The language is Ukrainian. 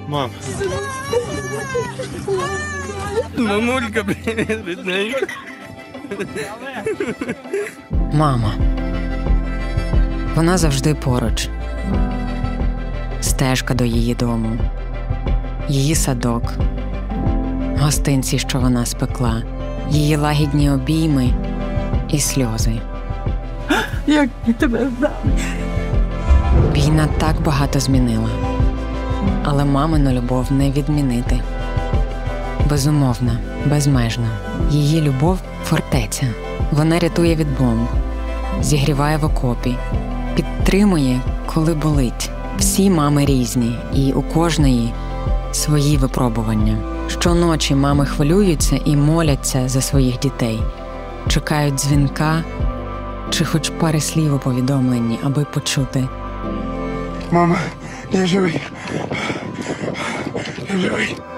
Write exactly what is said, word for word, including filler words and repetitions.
Мам. Мамулька, привіт, рідненька. Мама. Вона завжди поруч. Стежка до її дому. Її садок. Гостинці, що вона спекла. Її лагідні обійми і сльози. Як я тебе знав. Війна так багато змінила. Але мамину любов не відмінити. Безумовна, безмежна. Її любов – фортеця. Вона рятує від бомб, зігріває в окопі, підтримує, коли болить. Всі мами різні, і у кожної свої випробування. Щоночі мами хвилюються і моляться за своїх дітей. Чекають дзвінка чи хоч пари слів у повідомленні, аби почути. Мама, я живий. Я живий.